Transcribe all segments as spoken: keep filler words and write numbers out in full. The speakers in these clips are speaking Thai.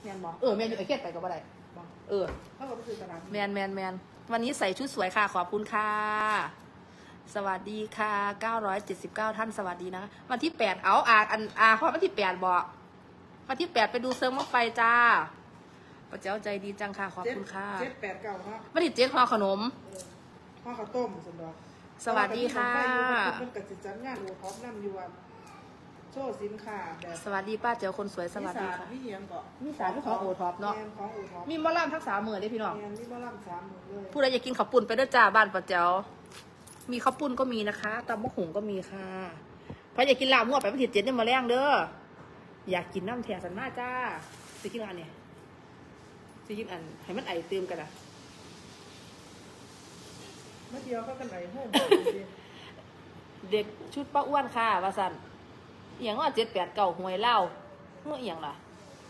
นบอกเออแมนอยู่ไอ้เขียนไปก็บ่ได้เออแมนแมนแมนวันนี้ใส่ชุดสวยค่ะขอบคุณค่ะสวัสดีค่ะเก้าร้อยเจ็ดสิบเก้าท่านสวัสดีนะวันที่แปดเอาอ่าอันอ่าข้อวันที่แปดบอกวันที่แปดไปดูเซิร์ฟมะไฟจ้าป้าเจ้าใจดีจังค่ะขอบคุณค่ะเจ็ดแปดเก้าครับวันที่เจ็ดห่อขนมห่อข้าวต้มสำหรับสวัสดีค่ะมันกิจจัดงานโอท็อปนั่งอยู่วันโชว์สินค้าแบบสวัสดีป้าเจ้าคนสวยสวัสดีค่ะมีเหียงก็มีสารของโอท็อปเนาะมีมอลล่ามทั้งสามหมื่นได้พี่น้องมีมอลล่ามสามหมื่นเลยผู้ใดอยากกินข้าวปุ้นไปด้วยจ้าบ้านป้าเจ้ามีข้าวปุ้นก็มีนะคะตำมะหุงก็มีค่ะใครอยากกินลาบมั่วไปวันที่เจ็ดเนี่ยมาแรงเด้ออยากกินน้ำแทนสันมาจ้าสิกินอันเนี่ยสิกินอันให้มันไอเติมกันอะเมื่อเดียวก็กันไหนห้องเด็กชุดป้าอ้วนค่ะวาสันเอียงว่าเจ็ดแปดเก่าหวยเล่าเมื่อเอียงล่ะ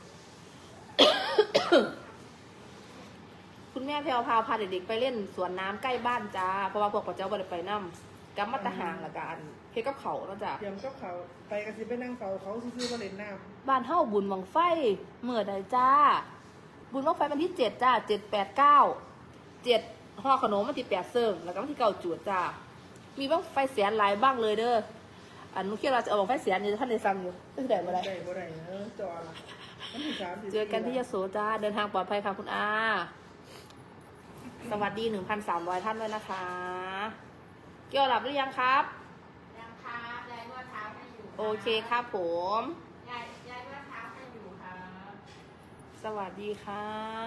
คุณแม่แพรวพาพาเด็กๆไปเล่นสวนน้ำใกล้บ้านจ้าเพราะว่าพวกป้าเจ้าบ่ได้ไปนั่มกัมมัตหางละกันเฮ็ดกับเขาเนาะจ้าเตรียมกับเขาไปกันสิไปนั่งเฝ้าเขาซื้อๆมาเล่นน้ำบ้านเฮาบุญบังไฟเมื่อใดจ้าบุญบังไฟวันที่เจ็ดจ้าเจ็ดแปดเก้าเจ็ดห่อขนมวันที่แปดเซิร์ฟแล้วก็วันที่เก้าจุดจ้ามีบ้างไฟเสียหลายบ้างเลยเด้ออันนุ๊กเคียวเราจะเอาบ้างไฟเสียนี่ท่านได้ซ้ำอยู่ตั้งแต่เมื่อไรได้เมื่อไรเออจอละเจอกันที่ยโสจ้าเดินทางปลอดภัยค่ะคุณอาสวัสดีหนึ่งพันสามร้อยท่านด้วยนะคะเกี่ยวหลับหรือยังครับยังครับยายนวดเท้าให้อยู่โอเคครับผมยายยายนวดเท้าให้อยู่ครับสวัสดีค่ะ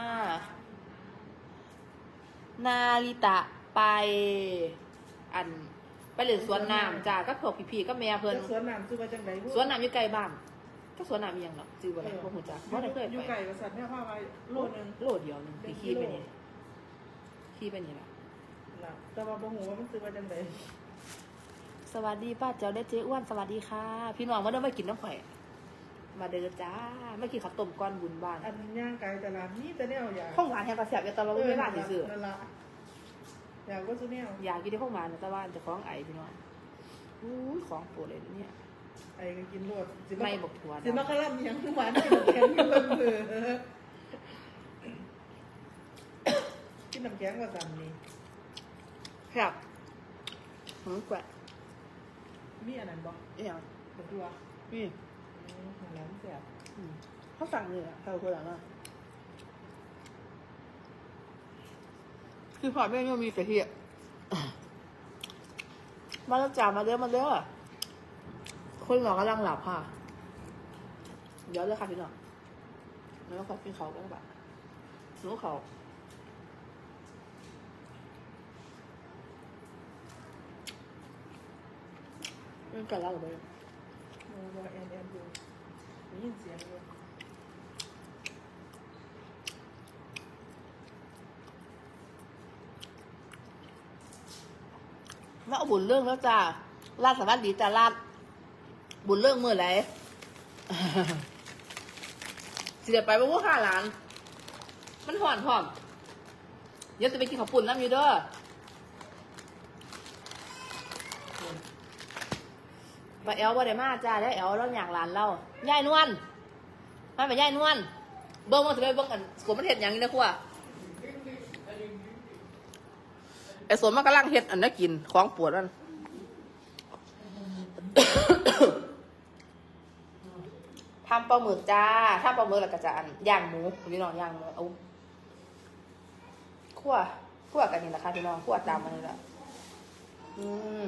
นาริตะไปอันไปเล่นสวนน้ำจ้าก็พวกพี่ๆก็แม่เพิ่นสวนน้ำซื้อมาจังไดสวนน้ำอยู่ไกลบ้านก็สวนน้ำยังหรอกซื้ออะไรพวกหัวจ้าเพราะได้เคยไปอยู่ไกลกับสัตว์แม่พ่อไปโลนึงโลเดียวนึงพี่ขี้ไปนี่ขี้ไปนี่แหละแต่ว่าบ่ฮู้ว่ามันซื้อมาจังไดสวัสดีป้าเจ้าได้เจ๊อ้วนสวัสดีค่ะพี่น้องมาเดินมากินน้ำไข่มาเดินจ้าไม่กินข้าวต้มก้อนบุญบ้านอันย่างไก่แต่ละนี่แต่แนวอยากข้องหวานแห่งกระแสบอย่าตลอดเวลาซื่อนั่นละอยากว่าซื้อแนวอยากกินที่ข้องหวานแต่ว่าจะคล้องไอพี่น้องอู้ยของโปรดเลยเนี่ยไอ้ก็กินรวดไม่บอกถั่วสิมาคาร่ำยังหวานไม่บอกแข็งอยู่บนมือกินน้ำแข็งว่าสั่นนี่ครับหืมกว่ามีอันนั้นบอกเอี่ยเป็นตัวนี่ของร้านเสียบเขาสั่งเลยอ่ะเขาคนละมาคือพอแม่ยังมีแต่เหี้ยมาแล้วจ่ามาเด้อมาเด้อคนหลอกกำลังหลับค่ะเดี๋ยวเลยค่ะพี่น้องแล้วก็กินเขากันแบบหนูเขาไม่กันแล้วหรือเปล่าโอ้ยแอนแอนดูได้ยินเสียงเลยแล้วเอาบุญเรื่องแล้วจ้าลาดสวัสดีจ้าลาดบุญเรื่องเมื่อไหร่สิเดี๋ยวไปว่าว่าห้าล้านมันห่อนห่อนเดี๋ยวจะไปกินข้าวปุ่นน้ำอยู่เด้อไปแอลว่าได้มาจ้าได้แอลแล้วอย่างร้านเราย่ายนวลมาไปย่ายนวลเบิ้งมันจะไปเบิ้งกันสวนมันเห็ดอย่างนี้นะครัวไอ้สวนมันกำลังเห็ดอันนั้นกินของปวดมันทำปลาหมึกจ้าทำปลาหมึกแล้วก็จะอันย่างหมูพี่น้องย่างหมูเอาคั่วคั่วกันนี่แหละค่ะพี่น้องคั่วตามมันนี่แหละอืม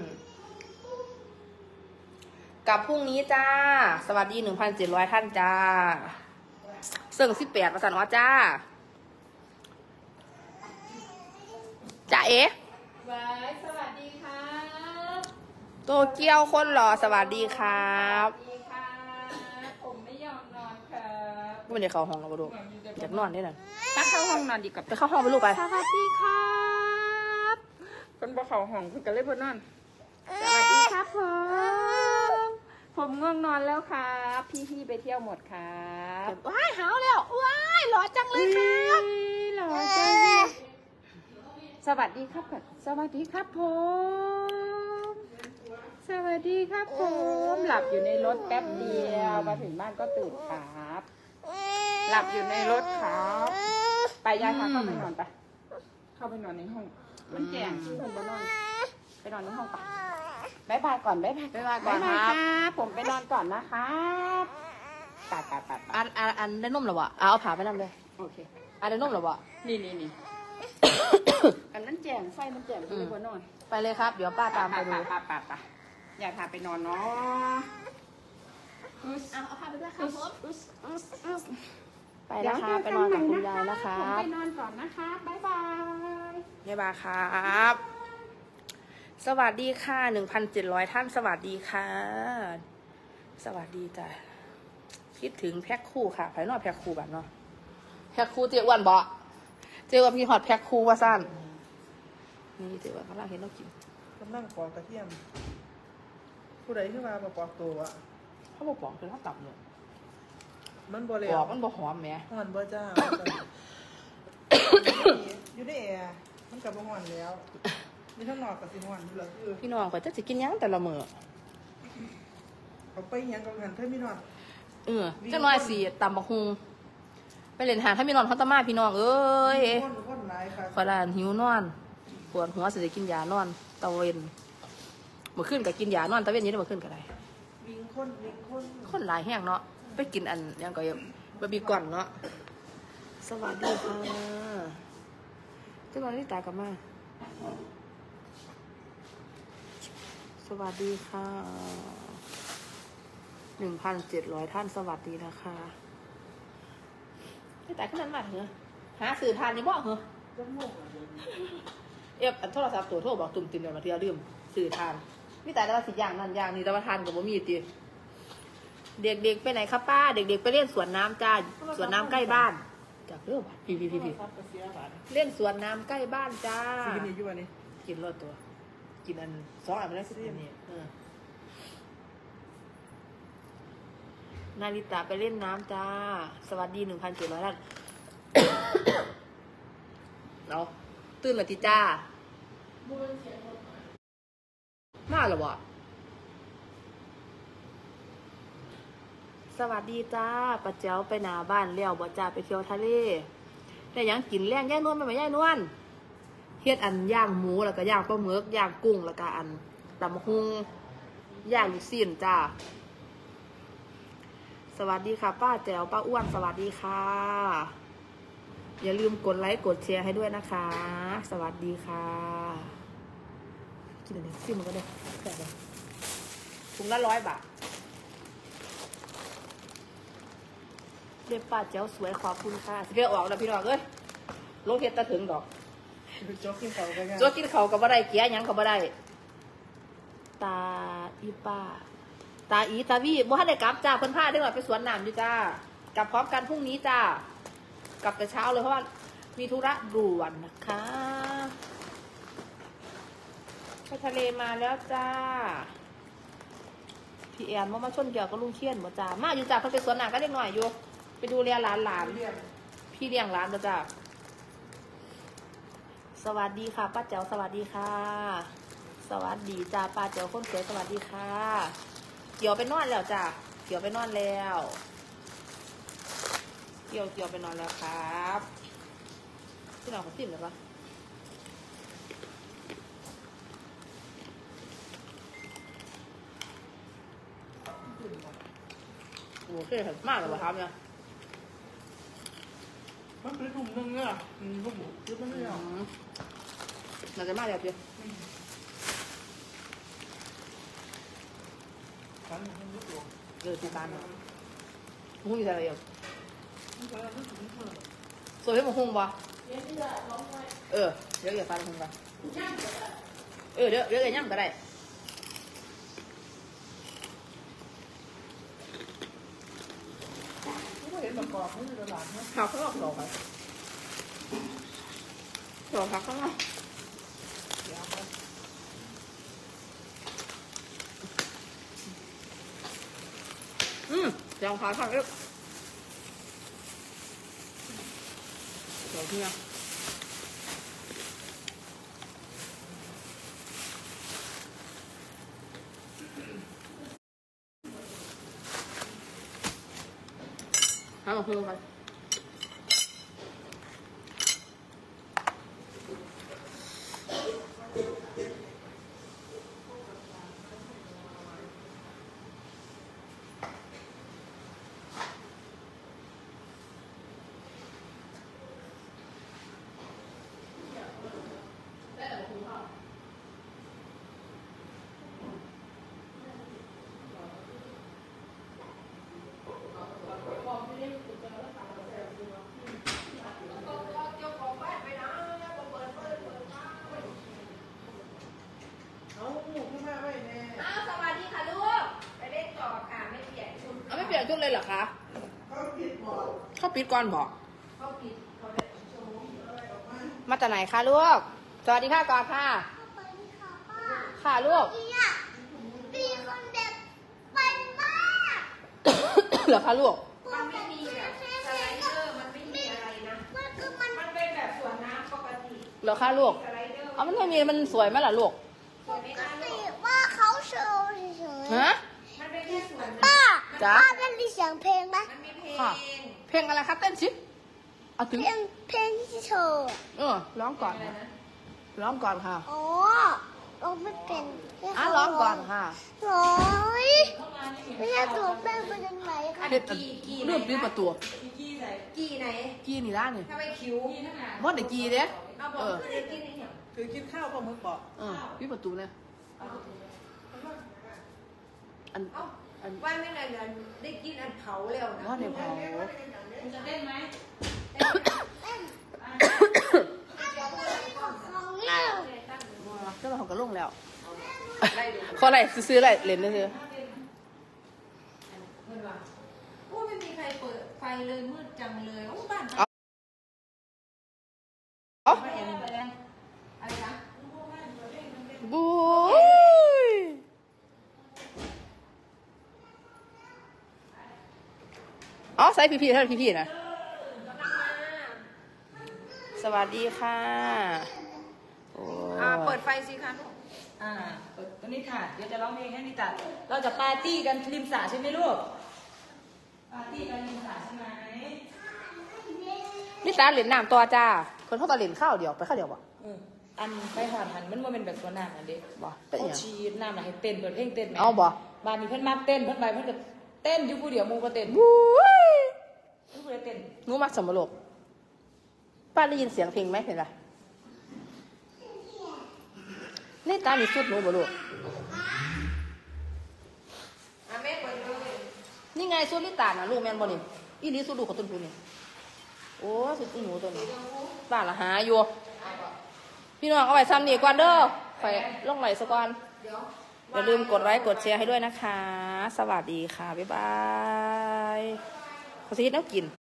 กับพรุ่งนี้จ้าสวัสดีหนึ่งพันเจ็ดร้อยท่านจ้าเสิ่งสิบแปดประสานว่าจ้าจ้าเอ๋ไว้สวัสดีครับโตเกียวคนหล่อสวัสดีครับสวัสดีค่ะผมไม่ยอมนอนครับไม่ได้เข้าห้องเราก็ดูอยากนอนได้นั่นถ้าเข้าห้องนอนดีกว่าไปเข้าห้องไปลูกไปสวัสดีครับคนบ่เข้าห้องคุณกันเลยพ่อนอนสวัสดีครับผมผมง่วงนอนแล้วครับพี่ๆไปเที่ยวหมดครับว้ายหาวแล้วว้ายหล่อจังเลยครับหล่อจังสวัสดีครับก่อนสวัสดีครับผมสวัสดีครับผมหลับอยู่ในรถแป๊บเดียวมาถึงบ้านก็ตื่นครับหลับอยู่ในรถครับไปยายพาเข้าไปนอนไปเข้าไปนอนในห้องมันแจ้งที่คนบ้านนอนไปนอนในห้องไปบายบายก่อนบายบายบ๊ายบายก่อนบ๊ายคบายรับครับผมไปนอนก่อนนะครับตัดตัดตัดอันอันอันได้นมหรอวะเอาเอาผ่าไปนั่นเลยโอเคอันได้นมหรอวะนี่นี่นี่ อันนั้นแจ้งไฟมันแจ้งที่คนบ้านนอนไปเลยครับ เดี๋ยวป้าตามไปดูป่าป่าป่าอยากพาไปนอนเนาะเอาเอาผ่าไปด้วยครับผม ไปเดี๋นะยวคะไปนอนกับคุณยายนะครัผมบไปนอนก่อนนะคะบ๊ายบายบ๊ายบายครับ สวัสดีค่ะหนึ่งพันเจ็ดร้อยท่านสวัสดีค่ะ สวัสดีจ้ะคิดถึงแพ็คคู่ค่ะภายนอกแพ็คคู่แบบเนาะแพ็คคู่เจ๊อ้วนบ่เจ๊อ้วนพี่ฮอตแพ็คคู่ว่าสั้นนี่เจ๊อ้วนกำลังเห็นเรากินกำลังปอกกระเทียม ผู้ใดขึ้นมามาปอกตัวอะเขาบอกปอกคือเขาตับเนี่ยมันบ่เลยปอกมันบ่หอมแหมห่อนบ่จ้า อยู่ในแอร์มันกับบ่ห่อนแล้วมีทั้งนอกกับสิห่อนอยู่แล้วคือพี่น้องก็จะสิกินหยังแต่ละมื้อเขาไปหยังกับหันเท่ามีนอนเออจังน้อยสิตำบักฮุงไปเล่นหาถ้ามีนอนเขาตะมาพี่น้องเอ้ยคนคนหลายค่ะขอลานหิวนอนปวดหัวสิได้กินยานอนตะเวนเมื่อคืนก็กินยานอนตะเวนอยี่ได้เมื่อคืนก็ได้วิ่งคนวิ่งคนคนหลายแห้งเนาะไปกินอันหยังก็บะบีก่อนเนาะสวัสดีค่ะเจ้าน้อยนี่ตายกลับมาสวัสดีค่ะหนึ่งพันเจ็ดร้อยท่านสวัสดีนะคะนี่ตายขึ้นนั้นมาเหรอหาสื่อทานนี่บ่เหรอจะม่วงอะเอฟอันโทรศัพท์ตัวโทรบอกตุ่มติมเดี๋ยวมาเที่ยวลืมสื่อทานมีแต่ละสิอย่างนั่นอย่างนี้แต่ว่าทานกับบ่มีติเด็กๆไปไหนครับป้าเด็กๆไปเล่นสวนน้ำจ้าสวนน้ำใกล้บ้านจากเรื่องพี่พี่พี่พี่ซับกระเสียบาทเล่นสวนน้ำใกล้บ้านจ้าสีนี่อยู่อันนี้กินรอดตัว กินอันสองอันไม่ได้สิอันนี้เออนาริตาไปเล่นน้ำจ้า สวัสดีหนึ่งพันเจ็ดร้อยท่าน เอาตื่นละติจ้า มาหรอวะสวัสดีจ้าป้าเจ้าไปหนาบ้านเลี้ยวบ่จ้าไปเที่ยวทะเลแต่ยังกินแรงย่ายนวลไม่ไหมย่ายนวลเฮ็ดอันย่างหมูแล้วก็ย่างปลาหมึกย่างกุ้งแล้วก็อันตำหุงย่างลูกชิ้นจ้าสวัสดีค่ะป้าแจ๋วป้าอ้วนสวัสดีค่ะอย่าลืมกดไลค์กดแชร์ให้ด้วยนะคะ สวัสดีค่ะกินอันนี้ซิมมันก็ได้แค่ไหนถุงละร้อยบาทเรียกป้าแจ๋วสวยขอบคุณค่ะสิเรียกออกแล้วพี่น้องเอ้ยลงเฮ็ดตะถึงดอกโจ๊กกินเขาไปกันโจ๊กกินเขาวกับบ่ได้เกียหยังกับบ่ได้ตาอีป้าตาอีตาวี่บ่ทันได้กลับจ้าเพิ่นพาเด้อไปสวนน้ำอยู่จ้ากลับพร้อมกันพรุ่งนี้จ้ากลับแต่เช้าเลยเพราะว่ามีธุระด่วนนะคะไปทะเลมาแล้วจ้าพี่แอนว่ามาชนเกี่ยวกับลุงเคียนบ่จ้ามาอยู่จ้าเพิ่นไปสวนน้ำก็เล็กหน่อยอยู่ไปดูแลหลานหลานเรียนพี่เลี้ยงร้านนะจ้าสวัสดีค่ะป้าแจ๋วสวัสดีค่ะ สวัสดีจ้าป้าแจ๋วคนสวยสวัสดีค่ะเกี่ยวไปนอนแล้วจ้าเกี่ยวไปนอนแล้วเกี่ยวเกี่ยวไปนอนแล้วครับพี่น้องเขาติ่มเลยปะโอเคเห็นมากเลยว่ะครับเนี่ยมันเป็นถุงนึงอ่ะอืมพวกหมูคือมันไม่เอาน่าจะมาแล้วเพียฉันมันไม่ตัวเออที่บ้านเนาะหุ้งอยู่อะไรอย่างมันก็ไม่ถึงเท่าไหร่สวยให้มาหุ้งบ่เออเดี๋ยวอย่าฟันหุ้งไปเออเดี๋ยวเดี๋ยวอย่าย่ำก็ได้ไม่เห็นประกอบไม่ในตลาดนะผักข้างนอกหรอครับหรอผักข้างนอกเดี๋ยวไปอืมเดี๋ยวผักข้างเอ๊ะเดี๋ยวเนี่ยทำมาหุ้งกันปิดก่อนบอกมาจากไหนคะลูกสวัสดีค่ะก่อนค่ะค่ะลูกมีคนเด็กไปมากเหรอคะลูกมันไม่มีแบบสไลเดอร์มันไม่มีอะไรนะมันคือมันมันเป็นแบบสวนน้ำปกติเหรอคะลูกเอามันไม่มีมันสวยไหมล่ะลูกปกติว่าเขาโชว์เฉยฮะมันเป็นแค่สวนๆป้าจ๊ะป้าได้ยินเสียงเพลงไหมมันมีเพลค่ะงเพลงอะไรครับเต้นชิเอาถึงเพลงเพลงที่โชว์เออร้องก่อนค่ะร้องก่อนค่ะอ๋อร้องไม่เป็นอ่ะร้องก่อนค่ะโอ้ยไม่ใช่ตัวแป้งเป็นยังไงคะเด็ดเรื่องปิดประตูกี่ไหนกี่ไหนกีนี่ล่ะนี่ทำไมคิ้วกี่ทั้งนั้นมดแต่กีเด้เอาบอกเออคือกี่นี่เนี่ยคือกินข้าวปลาหมึกบอกเออปิดประตูเนี่ยอันอันวันไม่นานได้กินอันเผาแล้วนะมดในเผาคุณจะเล่นไหมของเนี่ยก็มาของกระลุ่งแล้วขออะไรซื้ออะไรเล่นซื้อโอ้ไม่มีใครเปิดไฟเลยมืดจังเลยโอ้บ้านเอาอะไรนะบูยอ๋อใส่พี่ๆเท่าพี่ๆนะสวัสดีค่ะโอ้อ่าเปิดไฟสิคะลูกอ่าเปิดตัวนี้ค่ะ เดี๋ยวจะร้องเพลงให้นิตาเราจะปาร์ตี้กันริมสระใช่ไหมลูก ปาร์ตี้กันริมสระใช่ไหมนี่ตาเหรียญน้ำตัวจ้าคนเขาตาเหรียญข้าวเดียวไปข้าวเดียวบ่เอออันไปหอดหันมันว่าเป็นแบบตัวน้ำอันเด็กบ่เป็นเขาหยังชีดน้ำน่ะให้เต้นเปิดเพลงเต้นไหมเอาบ่บ้านนี้เพิ่นมาเต้นเพิ่นไปเพิ่นก็เต้นอยู่ผู้เดียวหมูก็เต้นบู๊ยผู้เดียวเต้นหนูมักสมบโลกป้าได้ยินเสียงเพลงไหมเห็นปะนี่ตามีสุดหนูบ่ลูกอ่ะแม่เปิดเลยนี่ไงสุดลิตาน่ะลูกแมนบ่นี่อีนี่สุดลูกกับต้นพูนี่โอ้สุดอีหนูตัวนี้ป้าละหาอยู่พี่น้องเอาไว้ซ้ำนี่ก่อนเด้อไปลงไหลซะก่อนอย่าลืมกดไลค์กดแชร์ให้ด้วยนะคะ สวัสดีค่ะ บ๊ายบายขอสิเฮ็ดแนวกิน